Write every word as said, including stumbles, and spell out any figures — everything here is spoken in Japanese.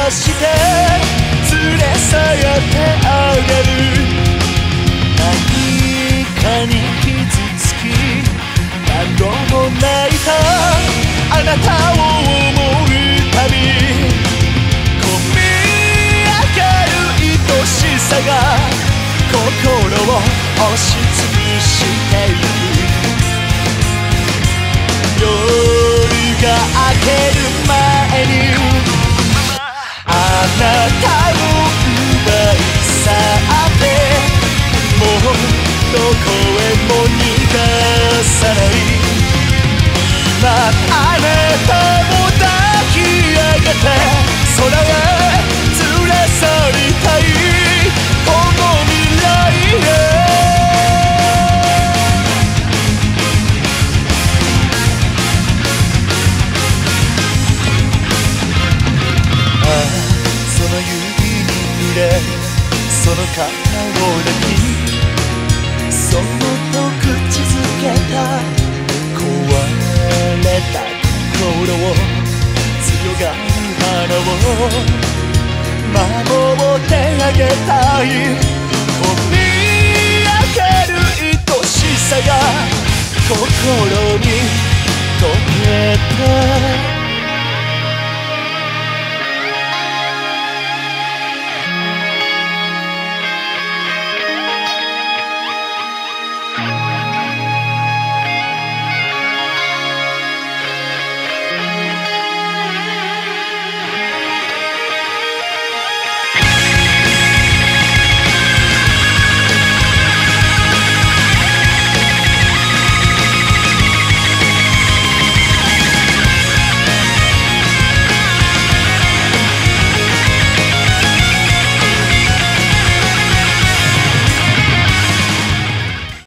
して連れ去ってあげる。何かに傷つき何度も泣いたあなたを思うたび、こみ上げる愛しさが心を押しつぶしてゆく。夜が明ける前にあなたを奪い去ってもうどこへも逃がさない。今あなたを抱き上げて空へ連れ去りたい、この未来へ。ああその指に触れその肩を抱きそっと口づけた壊れた心を強がる花を守ってあげたい。こみ上げる愛しさが心に溶け